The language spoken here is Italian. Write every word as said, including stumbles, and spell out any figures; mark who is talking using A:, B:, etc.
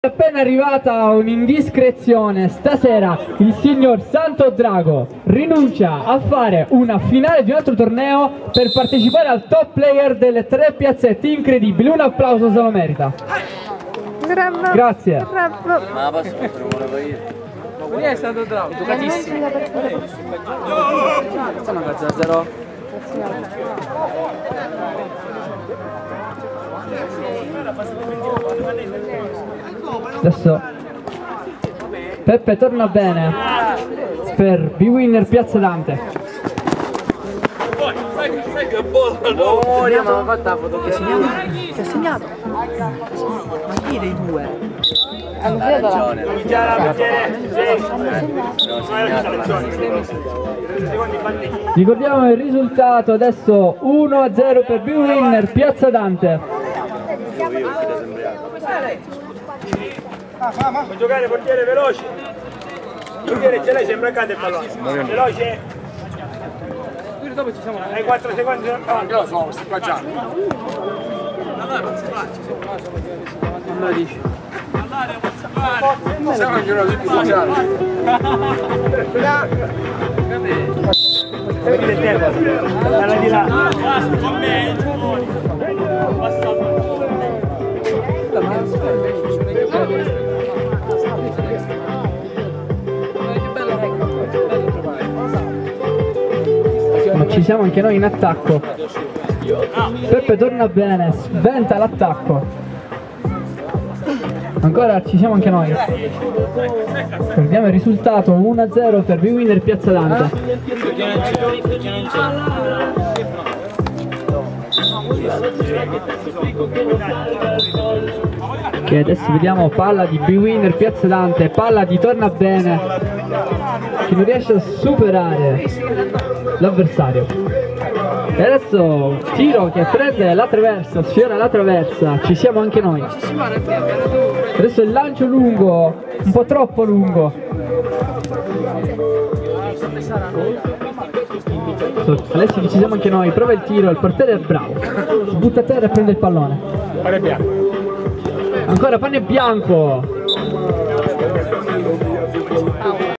A: È appena arrivata un'indiscrezione. Stasera il signor Santo Drago rinuncia a fare una finale di un altro torneo per partecipare al top player delle tre piazzette incredibili. Un applauso se lo merita.
B: Bravo.
A: Grazie.
B: Bravo.
C: Ma la passo per ora io. Ma quello è stato bravo, giocatissimo. Questa è una cazzo zero.
A: Adesso Peppe torna bene per B-Winner Piazza Dante.
C: Oh, io mi avevo fatto la foto che segnato. Che ha segnato? Ma chi dei due? Ha ragione.
A: Ricordiamo il risultato adesso uno a zero per B-Winner Piazza Dante.
D: Puoi giocare portiere veloce. Portiere ce l'hai, sembra accanto il pallone. Veloce.
C: Dopo ci siamo.
D: Hai quattro secondi.
E: Anche lo so, sto qua già.
C: Non me lo dici.
E: Siamo anche noi tutti facciamo.
D: Vedi il tempo. Dalla di là.
A: Ma ci siamo anche noi in attacco. Peppe torna bene, sventa l'attacco. Ancora ci siamo anche noi. Guardiamo il risultato uno a zero per B-Winner Piazza Dante. Che adesso vediamo palla di B-Winner Piazza Dante, palla di torna bene che non riesce a superare l'avversario. E adesso tiro che prende la traversa, sfiora la traversa, ci siamo anche noi. Adesso il lancio lungo, un po' troppo lungo. Alessi che ci siamo anche noi, prova il tiro, il portiere è bravo. Si butta a terra e prende il pallone.
D: Pane bianco.
A: Ancora pane bianco.